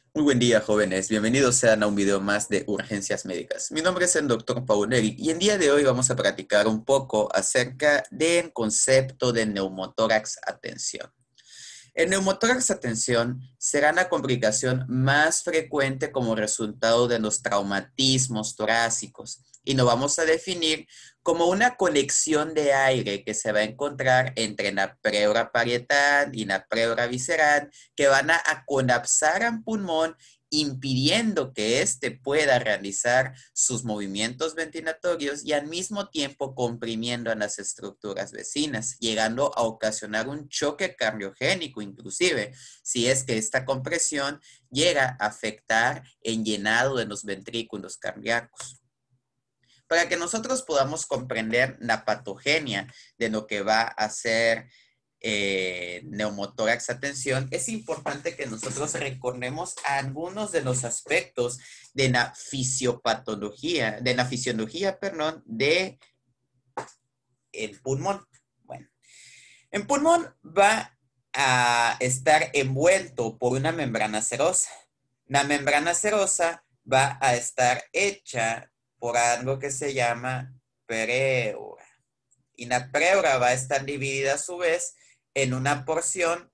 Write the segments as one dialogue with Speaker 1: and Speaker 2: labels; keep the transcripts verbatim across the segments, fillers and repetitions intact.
Speaker 1: Muy buen día, jóvenes. Bienvenidos sean a un video más de Urgencias Médicas. Mi nombre es el doctor Pauneri y el día de hoy vamos a practicar un poco acerca del concepto de neumotórax a tensión. El neumotórax a tensión será la complicación más frecuente como resultado de los traumatismos torácicos y lo vamos a definir como una colección de aire que se va a encontrar entre la pleura parietal y la pleura visceral que van a, a colapsar al pulmón impidiendo que éste pueda realizar sus movimientos ventilatorios y al mismo tiempo comprimiendo a las estructuras vecinas, llegando a ocasionar un choque cardiogénico inclusive, si es que esta compresión llega a afectar el llenado de los ventrículos cardíacos. Para que nosotros podamos comprender la patogenia de lo que va a ser eh, neumotórax a tensión, es importante que nosotros recordemos algunos de los aspectos de la fisiopatología, de la fisiología, perdón, de el pulmón. Bueno, el pulmón va a estar envuelto por una membrana serosa. La membrana serosa va a estar hecha por algo que se llama pleura. Y la pleura va a estar dividida a su vez en una porción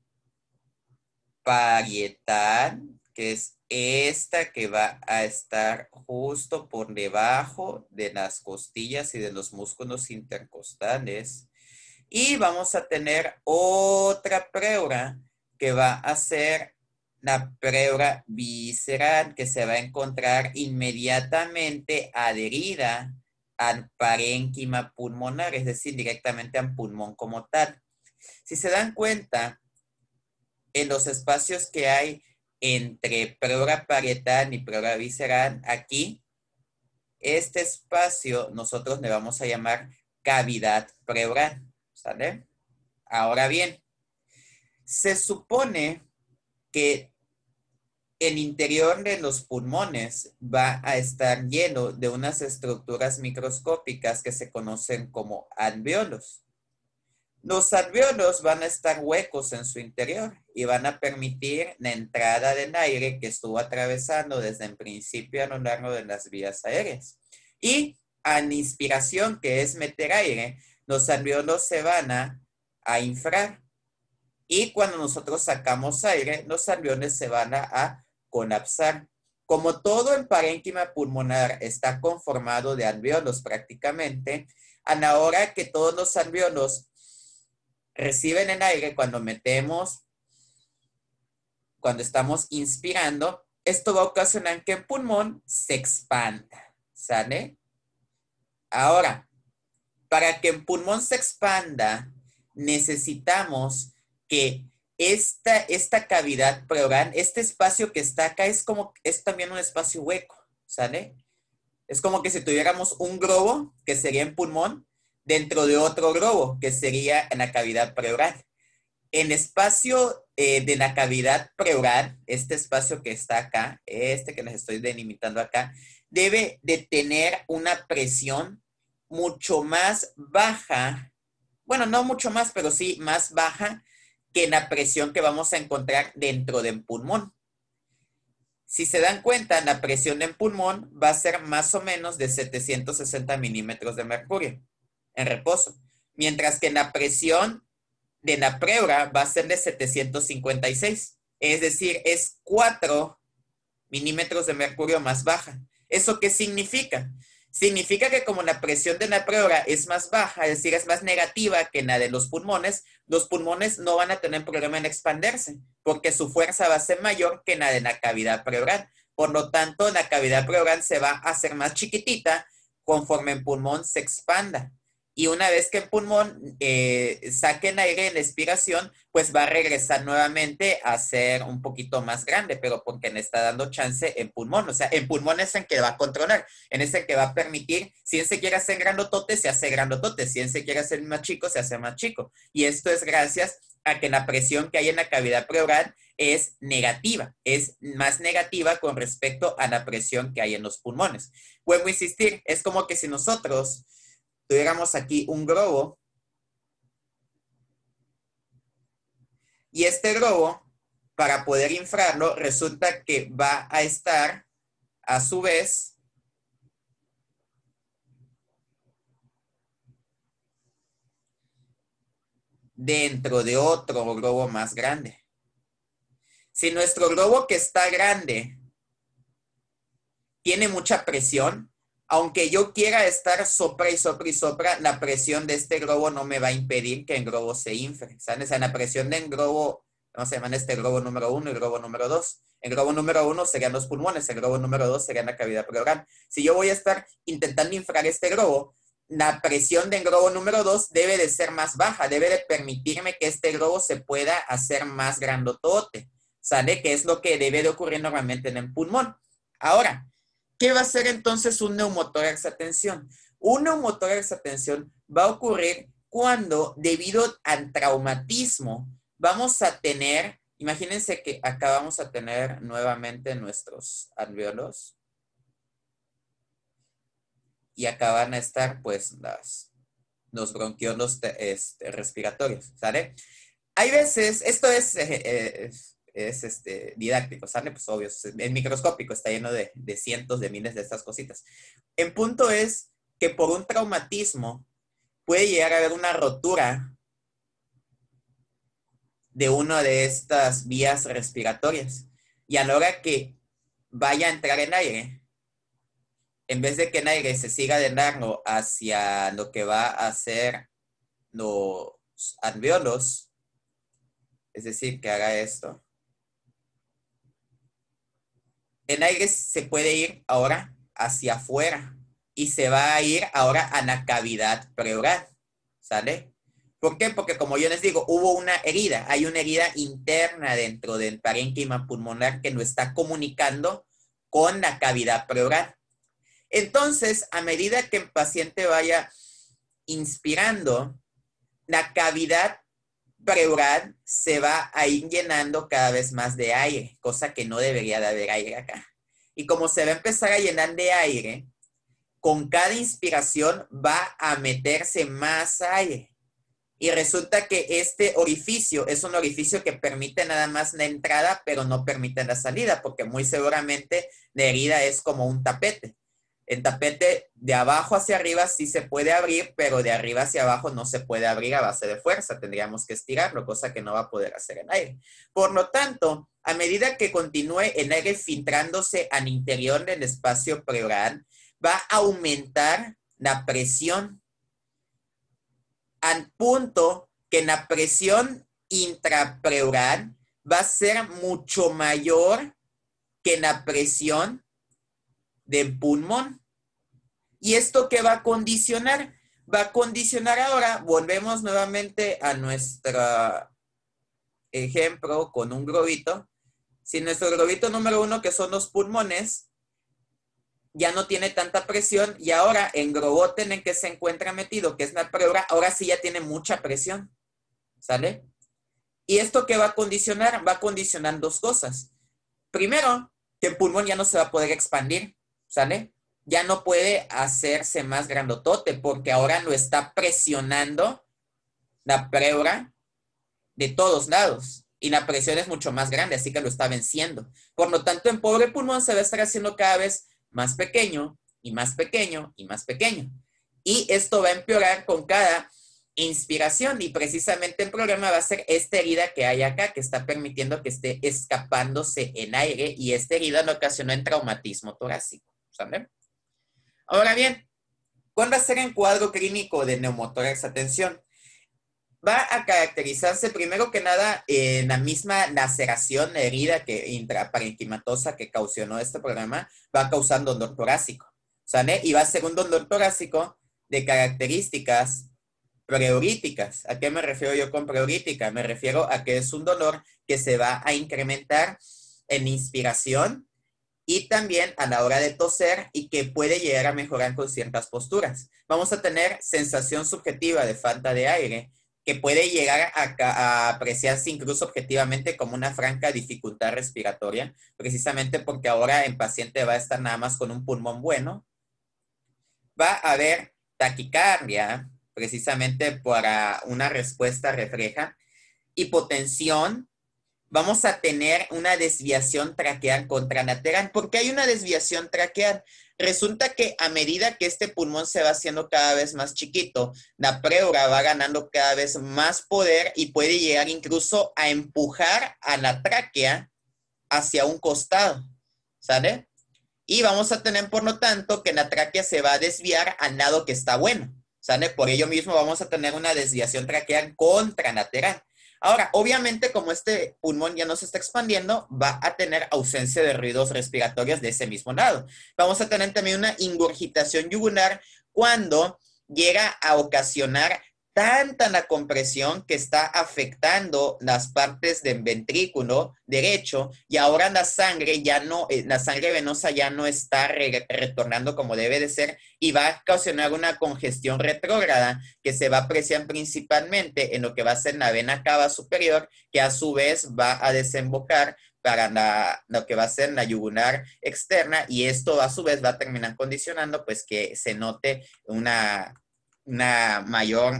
Speaker 1: parietal, que es esta que va a estar justo por debajo de las costillas y de los músculos intercostales. Y vamos a tener otra pleura que va a ser la pleura visceral, que se va a encontrar inmediatamente adherida al parénquima pulmonar, es decir, directamente al pulmón como tal. Si se dan cuenta, en los espacios que hay entre pleura parietal y pleura visceral, aquí, este espacio nosotros le vamos a llamar cavidad pleural, ¿sale? Ahora bien, se supone que el interior de los pulmones va a estar lleno de unas estructuras microscópicas que se conocen como alvéolos. Los alvéolos van a estar huecos en su interior y van a permitir la entrada del aire que estuvo atravesando desde el principio a lo largo de las vías aéreas. Y a la inspiración, que es meter aire, los alvéolos se van a, a inflar. Y cuando nosotros sacamos aire, los alvéolos se van a, a colapsar. Como todo el parénquima pulmonar está conformado de alvéolos prácticamente, a la hora que todos los alvéolos reciben el aire cuando metemos, cuando estamos inspirando, esto va a ocasionar que el pulmón se expanda, ¿sale? Ahora, para que el pulmón se expanda, necesitamos que esta, esta cavidad pleural, este espacio que está acá, es como, es también un espacio hueco, ¿sale? Es como que si tuviéramos un globo, que sería el pulmón, dentro de otro globo, que sería en la cavidad pleural. El espacio eh, de la cavidad pleural, este espacio que está acá, este que les estoy delimitando acá, debe de tener una presión mucho más baja, bueno, no mucho más, pero sí más baja que la presión que vamos a encontrar dentro del pulmón. Si se dan cuenta, la presión en pulmón va a ser más o menos de setecientos sesenta milímetros de mercurio en reposo, mientras que la presión de la pleura va a ser de setecientos cincuenta y seis, es decir, es cuatro milímetros de mercurio más baja. ¿Eso qué significa? Significa que como la presión de la pleura es más baja, es decir, es más negativa que la de los pulmones, los pulmones no van a tener problema en expandirse, porque su fuerza va a ser mayor que la de la cavidad pleural. Por lo tanto, la cavidad pleural se va a hacer más chiquitita conforme el pulmón se expanda. Y una vez que el pulmón eh, saque el aire en la expiración, pues va a regresar nuevamente a ser un poquito más grande, pero porque le está dando chance el pulmón. O sea, el pulmón es el que va a controlar, en ese que va a permitir, si él se quiere hacer grandotote, se hace grandotote, si él se quiere hacer más chico, se hace más chico. Y esto es gracias a que la presión que hay en la cavidad pleural es negativa, es más negativa con respecto a la presión que hay en los pulmones. Vuelvo a insistir, es como que si nosotros tuviéramos aquí un globo y este globo para poder inflarlo, resulta que va a estar a su vez dentro de otro globo más grande. Si nuestro globo que está grande tiene mucha presión, aunque yo quiera estar sopra y sopra y sopra, la presión de este globo no me va a impedir que el globo se infle. ¿Sabes? O sea, la presión del globo, ¿cómo se llama este globo número uno y el globo número dos? El globo número uno serían los pulmones, el globo número dos sería la cavidad pleural. Si yo voy a estar intentando inflar este globo, la presión del globo número dos debe de ser más baja, debe de permitirme que este globo se pueda hacer más grandotote, ¿sale? Que es lo que debe de ocurrir normalmente en el pulmón. Ahora, ¿qué va a ser entonces un neumotórax a tensión? Un neumotórax a tensión va a ocurrir cuando, debido al traumatismo, vamos a tener, imagínense que acá vamos a tener nuevamente nuestros alvéolos y acá van a estar pues las, los bronquiolos este, respiratorios, ¿sale? Hay veces, esto es... Eh, es es este, didáctico, ¿sale? Pues obvio, es microscópico, está lleno de, de cientos de miles de estas cositas. El punto es que por un traumatismo puede llegar a haber una rotura de una de estas vías respiratorias. Y a la hora que vaya a entrar en aire, en vez de que el aire se siga llenando hacia lo que va a ser los alvéolos, es decir, que haga esto, el aire se puede ir ahora hacia afuera y se va a ir ahora a la cavidad pleural, ¿sale? ¿Por qué? Porque como yo les digo, hubo una herida, hay una herida interna dentro del parénquima pulmonar que lo está comunicando con la cavidad pleural. Entonces, a medida que el paciente vaya inspirando, la cavidad pleural se va a ir llenando cada vez más de aire, cosa que no debería de haber aire acá. Y como se va a empezar a llenar de aire, con cada inspiración va a meterse más aire. Y resulta que este orificio es un orificio que permite nada más la entrada, pero no permite la salida, porque muy seguramente la herida es como un tapete. El tapete de abajo hacia arriba sí se puede abrir, pero de arriba hacia abajo no se puede abrir a base de fuerza. Tendríamos que estirarlo, cosa que no va a poder hacer el aire. Por lo tanto, a medida que continúe el aire filtrándose al interior del espacio pleural, va a aumentar la presión al punto que la presión intrapleural va a ser mucho mayor que la presión del pulmón. ¿Y esto qué va a condicionar? Va a condicionar ahora, volvemos nuevamente a nuestro ejemplo con un globito. Si nuestro globito número uno, que son los pulmones, ya no tiene tanta presión y ahora en globote en el que se encuentra metido, que es la pleura, ahora sí ya tiene mucha presión, ¿sale? ¿Y esto qué va a condicionar? Va a condicionar dos cosas. Primero, que el pulmón ya no se va a poder expandir, ¿sale? Ya no puede hacerse más grandotote porque ahora lo está presionando la pleura de todos lados y la presión es mucho más grande, así que lo está venciendo. Por lo tanto, el pobre pulmón se va a estar haciendo cada vez más pequeño y más pequeño y más pequeño. Y esto va a empeorar con cada inspiración y precisamente el problema va a ser esta herida que hay acá que está permitiendo que esté escapándose en aire y esta herida lo ocasionó en traumatismo torácico, ¿saben? Ahora bien, ¿cuál va a ser el cuadro clínico de neumotórax a tensión? Va a caracterizarse primero que nada en la misma laceración, la herida que, intraparenquimatosa que causó este problema, va a causar dolor torácico, ¿sale? Y va a ser un dolor torácico de características preuríticas. ¿A qué me refiero yo con preurítica? Me refiero a que es un dolor que se va a incrementar en inspiración y también a la hora de toser y que puede llegar a mejorar con ciertas posturas. Vamos a tener sensación subjetiva de falta de aire, que puede llegar a, a apreciarse incluso objetivamente como una franca dificultad respiratoria, precisamente porque ahora el paciente va a estar nada más con un pulmón bueno. Va a haber taquicardia, precisamente para una respuesta refleja, hipotensión, vamos a tener una desviación traqueal contralateral. ¿Por qué hay una desviación traqueal? Resulta que a medida que este pulmón se va haciendo cada vez más chiquito, la pleura va ganando cada vez más poder y puede llegar incluso a empujar a la tráquea hacia un costado, ¿sale? Y vamos a tener, por lo tanto, que la tráquea se va a desviar al lado que está bueno, ¿sale? Por ello mismo vamos a tener una desviación traqueal contralateral. Ahora, obviamente, como este pulmón ya no se está expandiendo, va a tener ausencia de ruidos respiratorios de ese mismo lado. Vamos a tener también una ingurgitación yugular cuando llega a ocasionar tanta la compresión que está afectando las partes del ventrículo derecho y ahora la sangre ya no, eh, la sangre venosa ya no está re retornando como debe de ser y va a ocasionar una congestión retrógrada que se va a apreciar principalmente en lo que va a ser la vena cava superior, que a su vez va a desembocar para la, lo que va a ser la yugular externa y esto a su vez va a terminar condicionando pues que se note una una mayor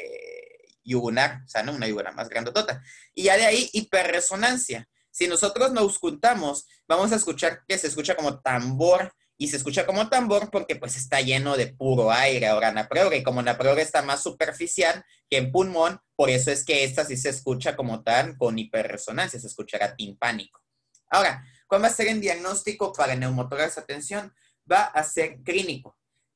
Speaker 1: eh, yugular, o sea, ¿no? Una yugular más grandotota. Y ya de ahí, hiperresonancia. Si nosotros nos auscultamos, vamos a escuchar que se escucha como tambor, y se escucha como tambor porque pues está lleno de puro aire ahora la pleura, y como la pleura está más superficial que en pulmón, por eso es que esta sí se escucha como tal con hiperresonancia, se escuchará timpánico. Ahora, ¿cuál va a ser el diagnóstico para neumotórax atención? Va a ser clínico.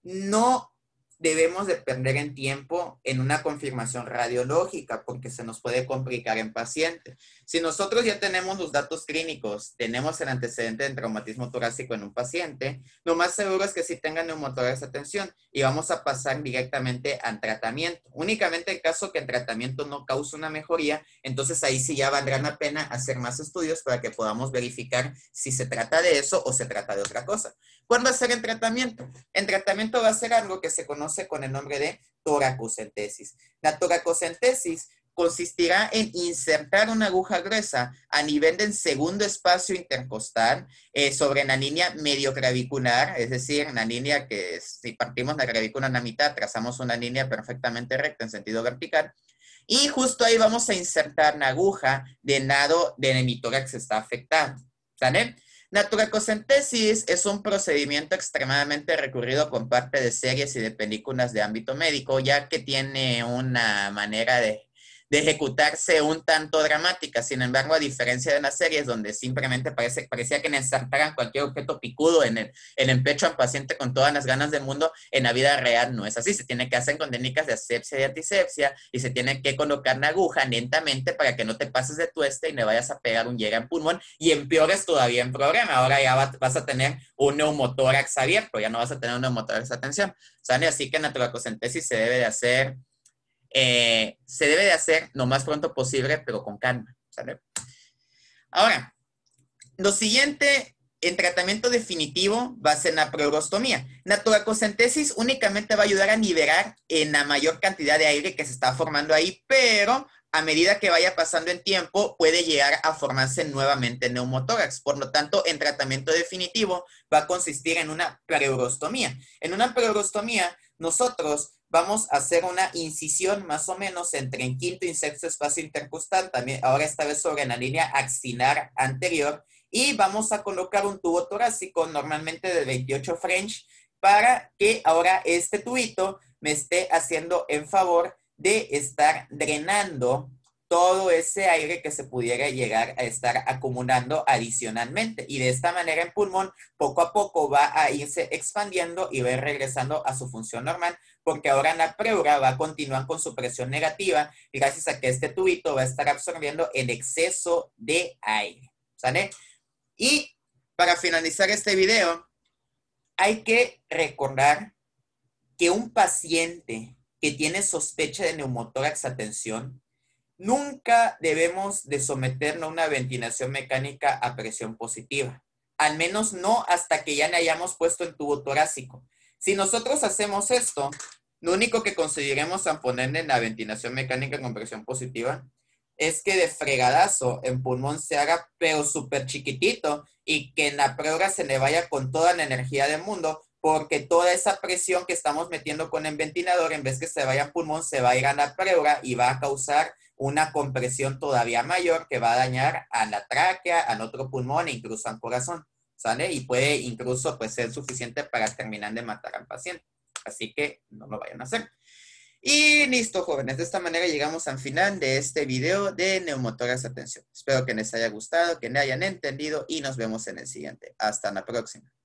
Speaker 1: No debemos de perder en tiempo en una confirmación radiológica porque se nos puede complicar en paciente. Si nosotros ya tenemos los datos clínicos, tenemos el antecedente de traumatismo torácico en un paciente, lo más seguro es que sí tenga neumotórax atención y vamos a pasar directamente al tratamiento. Únicamente en caso que el tratamiento no cause una mejoría, entonces ahí sí ya valdrá la pena hacer más estudios para que podamos verificar si se trata de eso o se trata de otra cosa. ¿Cuál va a ser el tratamiento? El tratamiento va a ser algo que se conoce con el nombre de toracocentesis. La toracocentesis consistirá en insertar una aguja gruesa a nivel del segundo espacio intercostal eh, sobre la línea medioclavicular, es decir, la línea que si partimos la clavícula en la mitad, trazamos una línea perfectamente recta en sentido vertical, y justo ahí vamos a insertar la aguja del lado del hemitórax que está afectado, ¿sale? La toracocentesis es un procedimiento extremadamente recurrido por parte de series y de películas de ámbito médico, ya que tiene una manera de, de ejecutarse un tanto dramática. Sin embargo, a diferencia de las series donde simplemente parece, parecía que insertaran cualquier objeto picudo en el, en el pecho al paciente con todas las ganas del mundo, en la vida real no es así. Se tiene que hacer con técnicas de asepsia y antisepsia y se tiene que colocar la aguja lentamente para que no te pases de tueste y le vayas a pegar un llegue en pulmón y empeores todavía en problema. Ahora ya va, vas a tener un neumotórax abierto, ya no vas a tener un neumotórax de atención, ¿sale? Así que en la toracocentesis se debe de hacer Eh, se debe de hacer lo más pronto posible, pero con calma, ¿sale? Ahora, lo siguiente, el tratamiento definitivo va a ser la pleurostomía. La toracocentesis únicamente va a ayudar a liberar en la mayor cantidad de aire que se está formando ahí, pero a medida que vaya pasando el tiempo, puede llegar a formarse nuevamente neumotórax. Por lo tanto, el tratamiento definitivo va a consistir en una pleurostomía. En una pleurostomía, nosotros vamos a hacer una incisión más o menos entre el quinto y sexto espacio intercostal, también ahora esta vez sobre la línea axilar anterior, y vamos a colocar un tubo torácico normalmente de veintiocho French para que ahora este tubito me esté haciendo en favor de estar drenando todo ese aire que se pudiera llegar a estar acumulando adicionalmente. Y de esta manera el pulmón poco a poco va a irse expandiendo y va a ir regresando a su función normal, porque ahora la pleura va a continuar con su presión negativa gracias a que este tubito va a estar absorbiendo el exceso de aire, ¿sale? Y para finalizar este video, hay que recordar que un paciente que tiene sospecha de neumotórax atención, nunca debemos de someternos a una ventilación mecánica a presión positiva. Al menos no hasta que ya le hayamos puesto el tubo torácico. Si nosotros hacemos esto, lo único que conseguiremos al ponerle la ventilación mecánica con presión positiva es que de fregadazo el pulmón se haga pero súper chiquitito y que en la pleura se le vaya con toda la energía del mundo, porque toda esa presión que estamos metiendo con el ventilador, en vez que se vaya al pulmón, se va a ir a la pleura y va a causar una compresión todavía mayor que va a dañar a la tráquea, al otro pulmón e incluso al corazón, ¿sale? Y puede incluso pues, ser suficiente para terminar de matar al paciente. Así que no lo vayan a hacer. Y listo, jóvenes. De esta manera llegamos al final de este video de neumotórax de atención. Espero que les haya gustado, que me hayan entendido y nos vemos en el siguiente. Hasta la próxima.